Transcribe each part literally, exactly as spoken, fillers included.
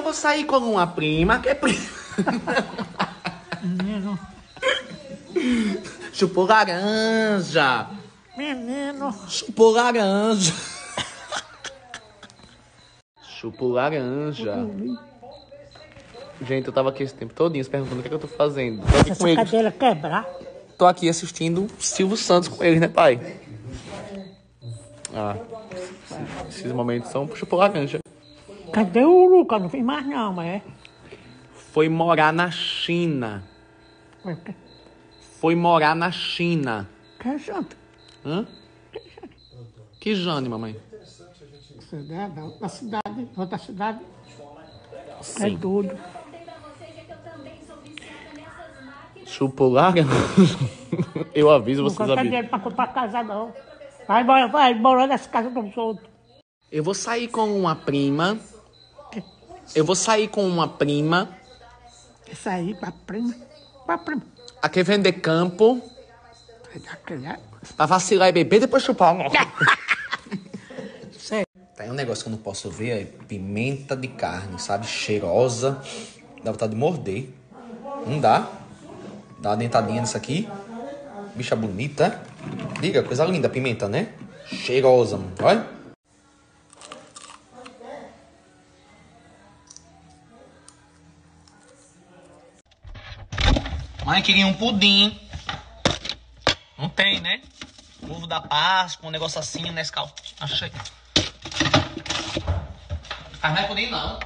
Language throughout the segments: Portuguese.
vou sair com uma prima, que é prima. Menino. Chupou laranja. Menino. Chupou laranja. Chupou laranja. Gente, eu tava aqui esse tempo todinho se perguntando o que, é que eu tô fazendo. Tô aqui Essa com eles. cadeira quebrar. Tô aqui assistindo Silvio Santos com eles, né, pai? Ah, esses, esses momentos são chupou laranja. Cadê o Lucas? Não fiz mais não, mas é. Foi morar na China. Foi o quê? Foi morar na China. Que é janta? Hã? Que Jane, mamãe? Cidade, da cidade, outra cidade. Sim. É doido. Chupou laranja? Eu aviso Não vocês tem avisam. dinheiro pra comprar casa, não. Vai embora, vai embora nessa casa dos outros. Eu vou sair com uma prima. Eu vou sair com uma prima. Isso aí, pra prima. Pra prima. A que vender campo. Pra vacilar e beber, depois chupar. Sério. Tem um negócio que eu não posso ver, é pimenta de carne, sabe? Cheirosa. Dá vontade de morder. Não dá? Dá uma dentadinha nisso aqui. Bicha bonita. Diga, coisa linda a pimenta, né? Cheirosa, mano. Olha. Mãe, queria um pudim. Não tem, né? Ovo da Páscoa, um negócio assim, Nescau. Achei. Ah, não é pudim, não.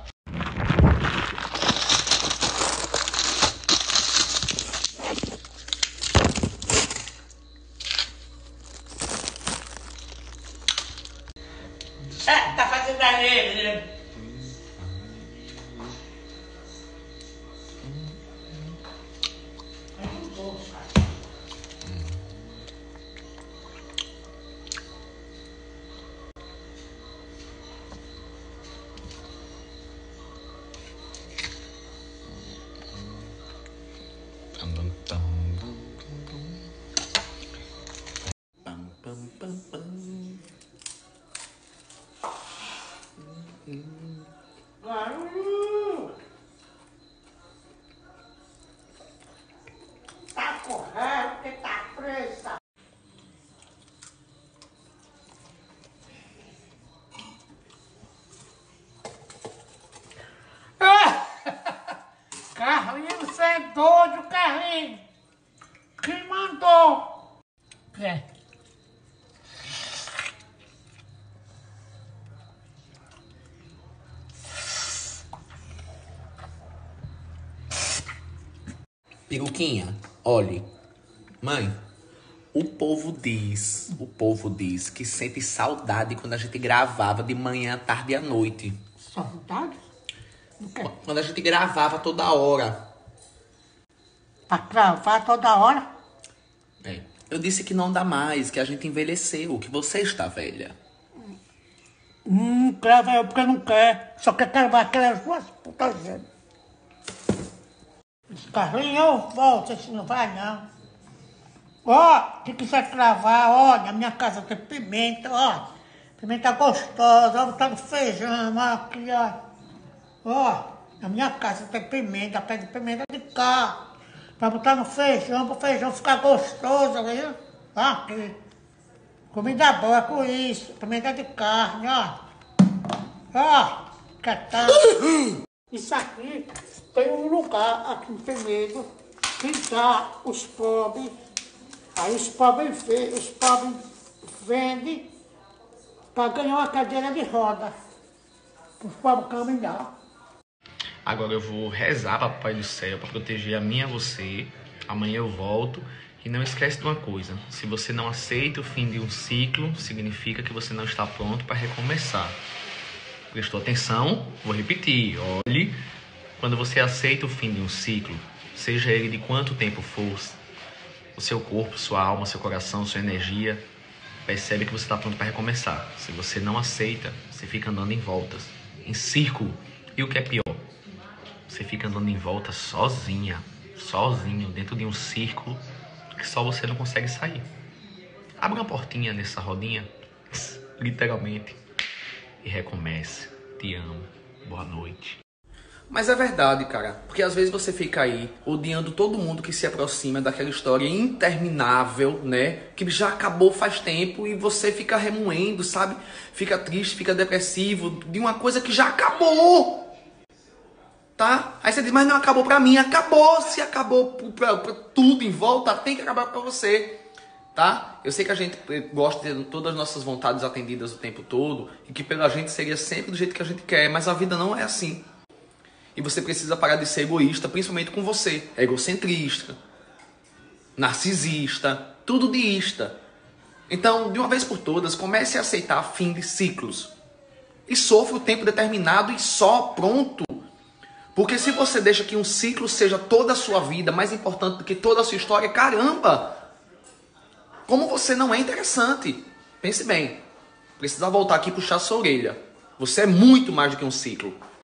É, tá fazendo aí. Tá correto, que tá presa. Carlinhos, você é doido, Carlinhos. Quem mandou? É. Peruquinha, olhe. Mãe, o povo diz, o povo diz que sente saudade quando a gente gravava de manhã, tarde e à noite. Saudade? Não quer? Quando a gente gravava toda hora. Pra gravar toda hora? É. Eu disse que não dá mais, que a gente envelheceu, que você está velha. Hum, grava eu porque não quer. Só quer gravar aquelas duas putas. Carlinhos, volta, se não vai não. Ó, se quiser gravar, ó, na minha casa tem pimenta, ó. Pimenta gostosa, ó, tá no feijão, ó, aqui, ó. Ó, na minha casa tem pimenta, pede pimenta de cá. Pra botar no feijão, pro feijão ficar gostoso, viu? Ó, aqui. Comida boa com isso, pimenta de carne, ó. Ó, que tal? Isso aqui tem um lugar aqui em Penedo que dá os pobres. Aí os pobres, os pobres vendem para ganhar uma cadeira de roda. Os pobres caminhar. Agora eu vou rezar, Papai do Céu, para proteger a mim e a você. Amanhã eu volto. E não esquece de uma coisa. Se você não aceita o fim de um ciclo, significa que você não está pronto para recomeçar. Prestou atenção? Vou repetir. Olhe, quando você aceita o fim de um ciclo, seja ele de quanto tempo for, o seu corpo, sua alma, seu coração, sua energia, percebe que você está pronto para recomeçar. Se você não aceita, você fica andando em voltas, em círculo. E o que é pior? Você fica andando em volta sozinha, sozinho, dentro de um círculo que só você não consegue sair. Abra uma portinha nessa rodinha, literalmente, e recomece. Te amo. Boa noite. Mas é verdade, cara. Porque às vezes você fica aí odiando todo mundo que se aproxima daquela história interminável, né? Que já acabou faz tempo e você fica remoendo, sabe? Fica triste, fica depressivo de uma coisa que já acabou. Tá? Aí você diz, mas não acabou pra mim. Acabou. Se acabou pra, pra tudo em volta, tem que acabar pra você. Tá? Eu sei que a gente gosta de ter todas as nossas vontades atendidas o tempo todo e que pela gente seria sempre do jeito que a gente quer, mas a vida não é assim. E você precisa parar de ser egoísta, principalmente com você. Egocentrista, narcisista, tudo de ista. Então, de uma vez por todas, comece a aceitar fim de ciclos. E sofra o tempo determinado e só, pronto. Porque se você deixa que um ciclo seja toda a sua vida, mais importante do que toda a sua história, caramba! Como você não é interessante. Pense bem. Precisa voltar aqui e puxar sua orelha. Você é muito mais do que um ciclo.